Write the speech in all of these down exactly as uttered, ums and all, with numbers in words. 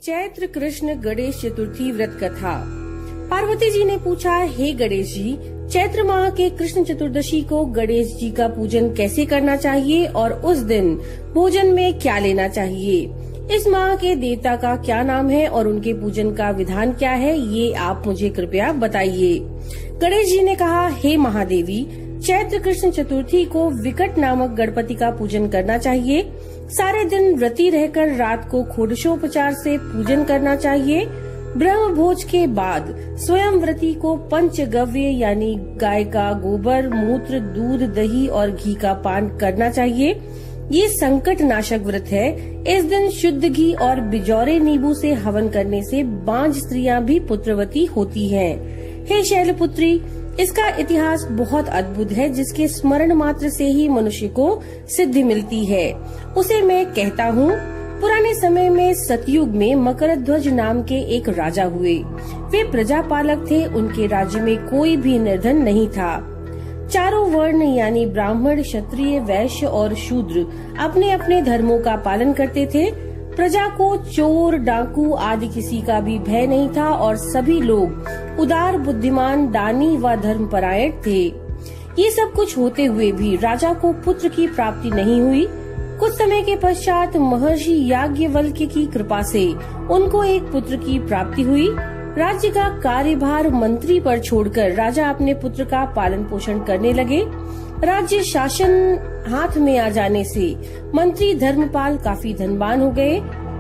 चैत्र कृष्ण गणेश चतुर्थी व्रत कथा। पार्वती जी ने पूछा, हे गणेश जी, चैत्र माह के कृष्ण चतुर्दशी को गणेश जी का पूजन कैसे करना चाहिए और उस दिन भोजन में क्या लेना चाहिए? इस माह के देवता का क्या नाम है और उनके पूजन का विधान क्या है, ये आप मुझे कृपया बताइए। गणेश जी ने कहा, हे महादेवी, चैत्र कृष्ण चतुर्थी को विकट नामक गणपति का पूजन करना चाहिए। सारे दिन व्रती रहकर रात को षोडशोपचार से पूजन करना चाहिए। ब्रह्म भोज के बाद स्वयं व्रती को पंचगव्य यानी गाय का गोबर, मूत्र, दूध, दही और घी का पान करना चाहिए। ये संकट नाशक व्रत है। इस दिन शुद्ध घी और बिजौरे नींबू से हवन करने से बांझ स्त्रियां भी पुत्रवती होती हैं। हे शैलपुत्री, इसका इतिहास बहुत अद्भुत है, जिसके स्मरण मात्र से ही मनुष्य को सिद्धि मिलती है। उसे मैं कहता हूँ। पुराने समय में सतयुग में मकरध्वज नाम के एक राजा हुए। वे प्रजापालक थे। उनके राज्य में कोई भी निर्धन नहीं था। चारों वर्ण यानी ब्राह्मण, क्षत्रिय, वैश्य और शूद्र अपने अपने धर्मों का पालन करते थे। प्रजा को चोर, डाकू आदि किसी का भी भय नहीं था और सभी लोग उदार, बुद्धिमान, दानी व धर्मपरायण थे। ये सब कुछ होते हुए भी राजा को पुत्र की प्राप्ति नहीं हुई। कुछ समय के पश्चात महर्षि याज्ञवल्क्य की कृपा से उनको एक पुत्र की प्राप्ति हुई। राज्य का कार्यभार मंत्री पर छोड़कर राजा अपने पुत्र का पालन पोषण करने लगे। राज्य शासन हाथ में आ जाने से मंत्री धर्मपाल काफी धनवान हो गए।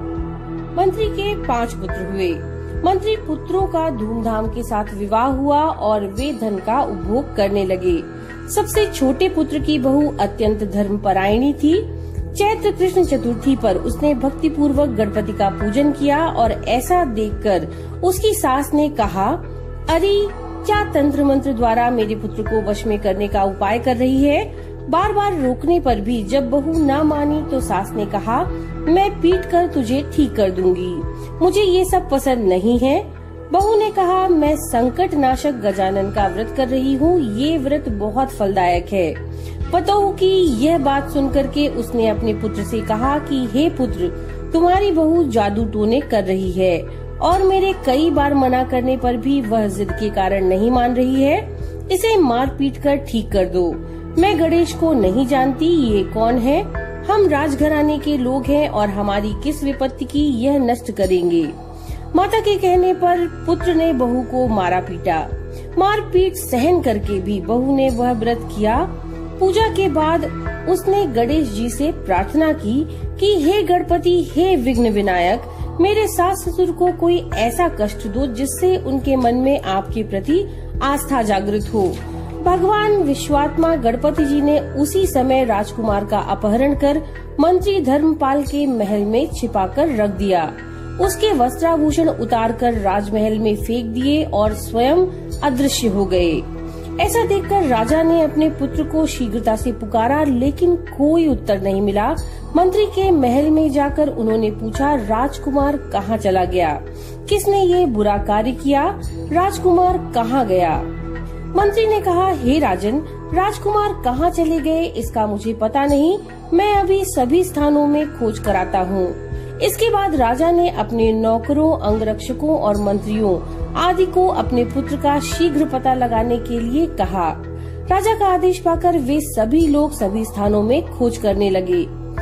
मंत्री के पांच पुत्र हुए। मंत्री पुत्रों का धूमधाम के साथ विवाह हुआ और वे धन का उपभोग करने लगे। सबसे छोटे पुत्र की बहू अत्यंत धर्मपरायणी थी। चैत्र कृष्ण चतुर्थी पर उसने भक्ति पूर्वक गणपति का पूजन किया और ऐसा देखकर उसकी सास ने कहा, अरे क्या तंत्र मंत्र द्वारा मेरे पुत्र को वश में करने का उपाय कर रही है? बार बार रोकने पर भी जब बहू न मानी तो सास ने कहा, मैं पीट कर तुझे ठीक कर दूंगी। मुझे ये सब पसंद नहीं है। बहू ने कहा, मैं संकट नाशक गजानन का व्रत कर रही हूँ। ये व्रत बहुत फलदायक है। पतोहू की यह बात सुनकर के उसने अपने पुत्र से कहा कि हे पुत्र, तुम्हारी बहू जादू टोने कर रही है और मेरे कई बार मना करने पर भी वह जिद के कारण नहीं मान रही है। इसे मार पीट कर ठीक कर दो। मैं गणेश को नहीं जानती, ये कौन है? हम राजघराने के लोग हैं और हमारी किस विपत्ति की यह नष्ट करेंगे। माता के कहने पर पुत्र ने बहू को मारा पीटा। मार पीट सहन करके भी बहू ने वह व्रत किया। पूजा के बाद उसने गणेश जी से प्रार्थना की कि हे गणपति, हे विघ्न विनायक, मेरे सास ससुर को कोई ऐसा कष्ट दो जिससे उनके मन में आपके प्रति आस्था जागृत हो। भगवान विश्वात्मा गणपति जी ने उसी समय राजकुमार का अपहरण कर मंत्री धर्मपाल के महल में छिपाकर रख दिया। उसके वस्त्राभूषण उतारकर राजमहल में फेंक दिए और स्वयं अदृश्य हो गए। ऐसा देखकर राजा ने अपने पुत्र को शीघ्रता से पुकारा, लेकिन कोई उत्तर नहीं मिला। मंत्री के महल में जाकर उन्होंने पूछा, राजकुमार कहाँ चला गया? किसने ये बुरा कार्य किया? राजकुमार कहाँ गया? मंत्री ने कहा, हे राजन, राजकुमार कहाँ चले गए इसका मुझे पता नहीं। मैं अभी सभी स्थानों में खोज कराता हूँ। इसके बाद राजा ने अपने नौकरों, अंगरक्षकों और मंत्रियों आदि को अपने पुत्र का शीघ्र पता लगाने के लिए कहा। राजा का आदेश पाकर वे सभी लोग सभी स्थानों में खोज करने लगे।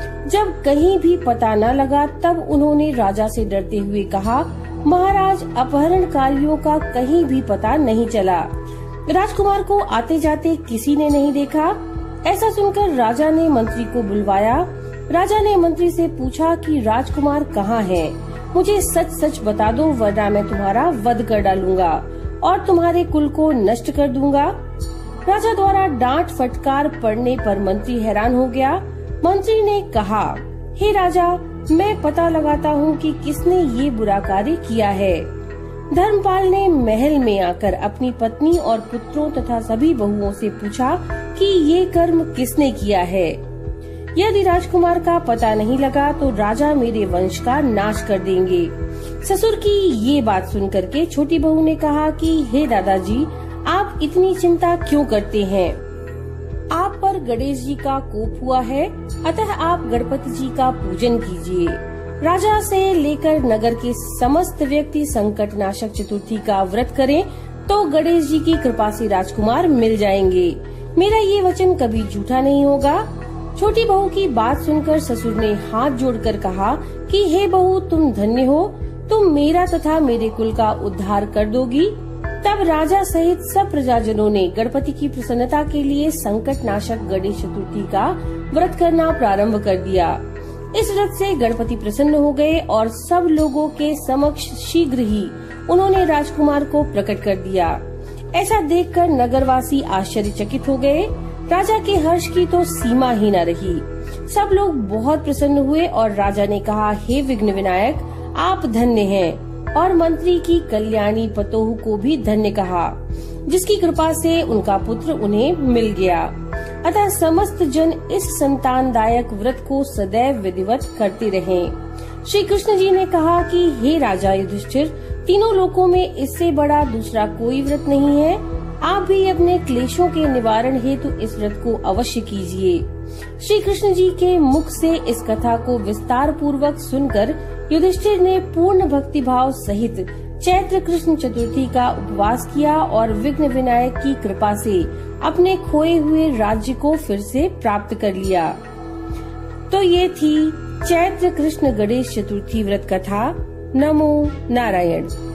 जब कहीं भी पता न लगा तब उन्होंने राजा से डरते हुए कहा, महाराज, अपहरणकारियों का कहीं भी पता नहीं चला। राजकुमार को आते जाते किसी ने नहीं देखा। ऐसा सुनकर राजा ने मंत्री को बुलवाया। राजा ने मंत्री से पूछा कि राजकुमार कहाँ है? मुझे सच सच बता दो, वरना मैं तुम्हारा वध कर डालूंगा और तुम्हारे कुल को नष्ट कर दूंगा। राजा द्वारा डांट फटकार पड़ने पर मंत्री हैरान हो गया। मंत्री ने कहा, हे राजा, मैं पता लगाता हूँ कि किसने ये बुरा कार्य किया है। धर्मपाल ने महल में आकर अपनी पत्नी और पुत्रों तथा सभी बहुओं से पूछा कि ये कर्म किसने किया है। यदि राजकुमार का पता नहीं लगा तो राजा मेरे वंश का नाश कर देंगे। ससुर की ये बात सुनकर के छोटी बहू ने कहा कि हे दादाजी, आप इतनी चिंता क्यों करते हैं? आप पर गणेश जी का कोप हुआ है, अतः आप गणपति जी का पूजन कीजिए। राजा से लेकर नगर के समस्त व्यक्ति संकट नाशक चतुर्थी का व्रत करें तो गणेश जी की कृपा से राजकुमार मिल जाएंगे। मेरा ये वचन कभी झूठा नहीं होगा। छोटी बहू की बात सुनकर ससुर ने हाथ जोड़कर कहा कि हे बहू, तुम धन्य हो, तुम मेरा तथा मेरे कुल का उद्धार कर दोगी। तब राजा सहित सब प्रजाजनों ने गणपति की प्रसन्नता के लिए संकट नाशक गणेश चतुर्थी का व्रत करना प्रारंभ कर दिया। इस व्रत से गणपति प्रसन्न हो गए और सब लोगों के समक्ष शीघ्र ही उन्होंने राजकुमार को प्रकट कर दिया। ऐसा देखकर नगरवासी आश्चर्यचकित हो गए। राजा के हर्ष की तो सीमा ही न रही। सब लोग बहुत प्रसन्न हुए और राजा ने कहा, हे विघ्न विनायक, आप धन्य हैं। और मंत्री की कल्याणी पतोहू को भी धन्य कहा, जिसकी कृपा से उनका पुत्र उन्हें मिल गया। अतः समस्त जन इस संतानदायक व्रत को सदैव विधिवत करते रहें। श्री कृष्ण जी ने कहा कि हे राजा युधिष्ठिर, तीनों लोकों में इससे बड़ा दूसरा कोई व्रत नहीं है। आप भी अपने क्लेशों के निवारण हेतु इस व्रत को अवश्य कीजिए। श्री कृष्ण जी के मुख से इस कथा को विस्तार पूर्वक सुनकर युधिष्ठिर ने पूर्ण भक्ति भाव सहित चैत्र कृष्ण चतुर्थी का उपवास किया और विघ्न विनायक की कृपा से अपने खोए हुए राज्य को फिर से प्राप्त कर लिया। तो ये थी चैत्र कृष्ण गणेश चतुर्थी व्रत कथा। नमो नारायण।